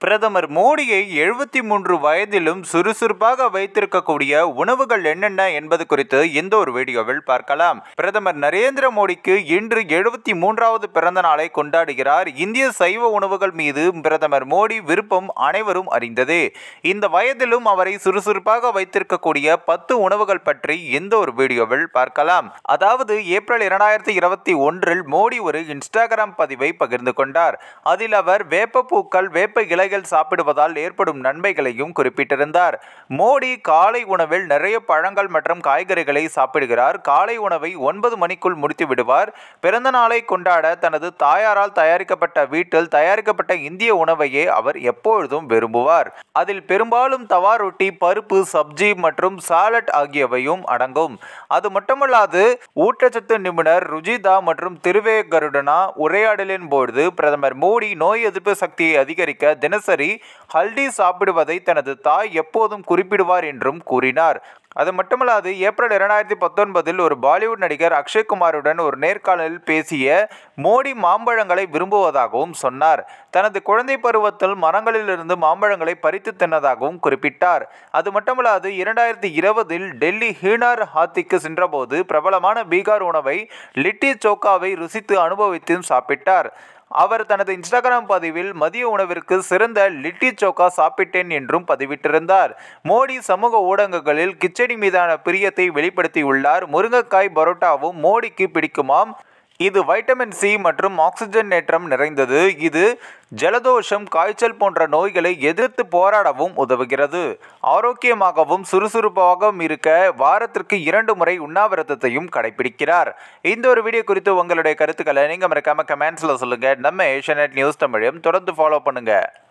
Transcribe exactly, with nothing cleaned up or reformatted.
பிரதமர் மோடியை எழுபத்தி மூன்று வயதிலும் சுறுசுறுப்பாக வைத்திருக்கக்கூடிய உணவுகள் என்னென்ன என்பது குறித்து இந்த ஒரு வீடியோவில் பார்க்கலாம். பிரதமர் நரேந்திர மோடிக்கு இன்று எழுபத்தி மூன்றாவது பிறந்த நாளை கொண்டாடுகிறார். இந்திய சைவ உணவுகள் மீது பிரதமர் மோடி விருப்பம் அனைவரும் அறிந்ததே. இந்த வயதிலும் அவரை சுறுசுறுப்பாக வைத்திருக்கக்கூடிய பத்து உணவுகள் பற்றி இந்த ஒரு வீடியோவில் பார்க்கலாம். அதாவது ஏப்ரல் இரண்டாயிரத்தி இருபத்தி ஒன்றில் மோடி ஒரு இன்ஸ்டாகிராம் பதிவை பகிர்ந்து கொண்டார். அதில் அவர் வேப்ப பூக்கள் வேப்ப இலைகள் சாப்பிடுவதால் ஏற்படும் நன்மைகளையும் குறிப்பிட்டிருந்தார். மோடி காலை உணவில் நிறைய பழங்கள் மற்றும் காய்கறிகளை சாப்பிடுகிறார். காலை உணவை ஒன்பது மணிக்குள் முடித்து விடுவார். பிறந்த நாளை கொண்டாட தனது தாயாரால் தயாரிக்கப்பட்ட வீட்டில் தயாரிக்கப்பட்ட இந்திய உணவையே அவர் எப்பொழுதும் விரும்புவார். அதில் பெரும்பாலும் தவா ரொட்டி, பருப்பு, சப்ஜி மற்றும் சாலட் ஆகியவையும் அடங்கும். அது மட்டுமல்லாது ஊட்டச்சத்து நிபுணர் ருஜிதா மற்றும் திருவேகருடனா உரையாடலின் போது பிரதமர் மோடி நோய் எதிர்ப்பு சக்தியை அதிகரிக்க தினசரி ஹல்டி சாப்பிடுவதை தனது தாய் எப்போதும் குறிப்பிடுவார் என்றும் கூறினார். அது மட்டுமல்லாது ஏப்ரல் இரண்டாயிரத்தி பத்தொன்பதில் ஒரு பாலிவுட் நடிகர் அக்ஷய்குமாருடன் ஒரு நேர்காணலில் பேசிய மோடி மாம்பழங்களை விரும்புவதாகவும் சொன்னார். தனது குழந்தை பருவத்தில் மரங்களிலிருந்து மாம்பழங்களை பறித்து தின்னதாகவும் குறிப்பிட்டார். அது மட்டுமல்லாது இரண்டாயிரத்தி இருபதில் டெல்லி ஹீனார் ஹாத்திக்கு சென்றபோது பிரபலமான பீகார் உணவை லிட்டி சோக்காவை ருசித்து அனுபவித்து சாப்பிட்டார். அவர் தனது இன்ஸ்டாகிராம் பதிவில் மதிய உணவிற்கு சிறந்த லிட்டி சோக்கா சாப்பிட்டேன் என்றும் பதிவிட்டிருந்தார். மோடி சமூக ஊடகங்களில் கிச்சடி மீதான பிரியத்தை வெளிப்படுத்தியுள்ளார். முருங்கைக்காய் பரோட்டாவும் மோடிக்கு பிடிக்குமாம். இது வைட்டமின் சி மற்றும் ஆக்சிஜனேற்றம் நிறைந்தது. இது ஜலதோஷம், காய்ச்சல் போன்ற நோய்களை எதிர்த்து போராடவும் உதவுகிறது. ஆரோக்கியமாகவும் சுறுசுறுப்பாகவும் இருக்க வாரத்திற்கு இரண்டு முறை உண்ணாவிரதத்தையும் கடைபிடிக்கிறார். இந்த ஒரு வீடியோ குறித்து உங்களுடைய கருத்துக்களை நீங்க மறக்காம கமெண்ட்ஸ்ல சொல்லுங்க. நம்ம ஏஷியாநெட் நியூஸ் தமிழையும் தொடர்ந்து ஃபாலோ பண்ணுங்க.